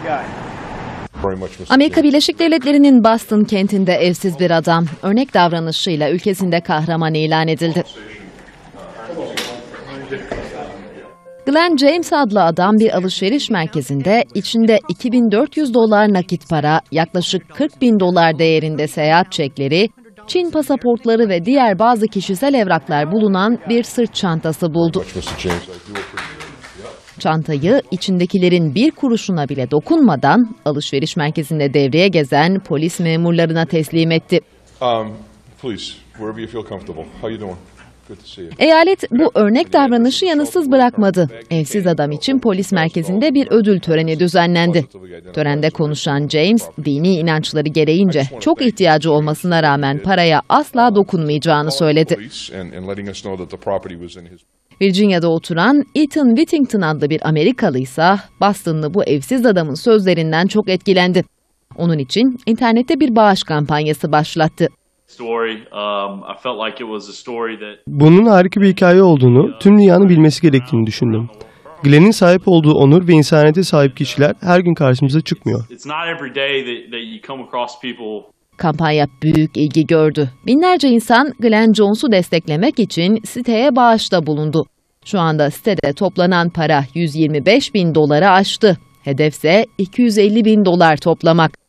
Amerika Birleşik Devletleri'nin Boston kentinde evsiz bir adam örnek davranışıyla ülkesinde kahraman ilan edildi. Glenn James adlı adam bir alışveriş merkezinde içinde $2.400 nakit para, yaklaşık $40.000 değerinde seyahat çekleri, Çin pasaportları ve diğer bazı kişisel evraklar bulunan bir sırt çantası buldu. Çantayı içindekilerin bir kuruşuna bile dokunmadan alışveriş merkezinde devreye gezen polis memurlarına teslim etti. Eyalet bu örnek davranışı yanıtsız bırakmadı. Evsiz adam için polis merkezinde bir ödül töreni düzenlendi. Törende konuşan James, dini inançları gereğince çok ihtiyacı olmasına rağmen paraya asla dokunmayacağını söyledi. Virginia'da oturan Ethan Whittington adlı bir Amerikalı ise Boston'lı bu evsiz adamın sözlerinden çok etkilendi. Onun için internette bir bağış kampanyası başlattı. Bunun harika bir hikaye olduğunu, tüm dünyanın bilmesi gerektiğini düşündüm. Glenn'in sahip olduğu onur ve insaniyete sahip kişiler her gün karşımıza çıkmıyor. Kampanya büyük ilgi gördü. Binlerce insan Glenn Jones'u desteklemek için siteye bağışta bulundu. Şu anda sitede toplanan para $125.000'ı aştı. Hedefse $250.000 toplamak.